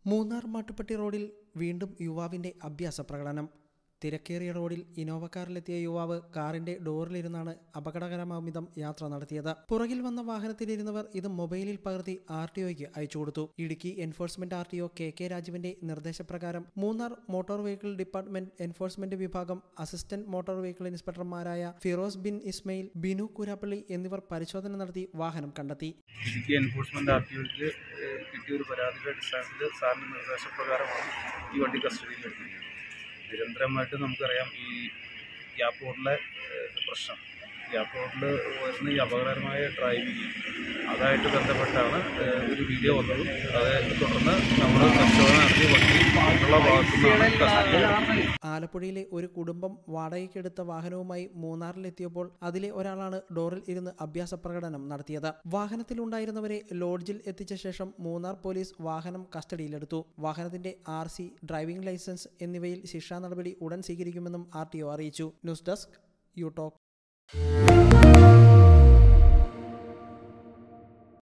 മൂന്നാർ മാട്ടുപ്പെട്ടി റോഡിൽ വീണ്ടും യുവാവിന്റെ അഭ്യാസ പ്രകടനം. തിരക്കേറിയ റോഡിൽ ഇന്നോവ കാറിലെത്തിയ യുവാവ് കാറിന്റെ ഡോറിലിരുന്നാണ് അപകടകരമാംവിധം യാത്ര നടത്തിയത്. പുറകിൽ വന്ന വാഹനത്തിലിരുന്നവർ ഇത് മൊബൈലിൽ പകർത്തി RTOയ്ക്ക് അയച്ചു കൊടുത്തു. ഇടുക്കി എൻഫോഴ്സ്മെന്റ് RTO KK രാജുവിന്റെ നിർദ്ദേശപ്രകാരം Munnar motor vehicle department enforcement വിഭാഗം അസിസ്റ്റന്റ് മോട്ടോർ വെഹിക്കിൾ ഇൻസ്പെക്ടർമാരായ ഫിറോസ് ബിൻ ഇസ്മയിൽ, ബിനു കൂരാപ്പള്ളി എന്നിവർ പരിശോധന നടത്തി വാഹനം കണ്ടെത്തി. ഇടുക്കി എൻഫോഴ്സ്മെന്റ് RTOയ്ക്ക് കിട്ടിയ ഒരു പരാതിയുടെ അടിസ്ഥാനത്തിൽ സാറിന്റെ നിർദ്ദേശപ്രകാരമാണ് ഈ വണ്ടി കസ്റ്റഡിയിലെടുത്തത്. നിരന്തരമായിട്ട് നമുക്കറിയാം ഈ ഗ്യാപ്പ് റോഡിലെ പ്രശ്നം, ഗ്യാപ്പ് റോഡിൽ വരുന്ന ഈ അപകടകരമായ ഡ്രൈവിംഗ്, അതായിട്ട് ബന്ധപ്പെട്ടാണ് ഒരു വീഡിയോ വന്നതും അതേ തുടർന്ന് നമ്മൾ പരിശോധന നടത്തി വണ്ടി മറ്റുള്ള ഭാഗത്തുനിന്നാണ്. ആലപ്പുഴയിലെ ഒരു കുടുംബം വാടകയ്ക്കെടുത്ത വാഹനവുമായി മൂന്നാറിലെത്തിയപ്പോൾ അതിലെ ഒരാളാണ് ഡോറിൽ ഇരുന്ന് അഭ്യാസ പ്രകടനം നടത്തിയത്. വാഹനത്തിലുണ്ടായിരുന്നവരെ ലോഡ്ജിൽ എത്തിച്ച ശേഷം മൂന്നാർ പോലീസ് വാഹനം കസ്റ്റഡിയിലെടുത്തു. വാഹനത്തിന്റെ RC, ഡ്രൈവിംഗ് ലൈസൻസ് എന്നിവയിൽ ശിക്ഷാ നടപടി ഉടൻ സ്വീകരിക്കുമെന്നും RTO അറിയിച്ചു. News desk, you talk.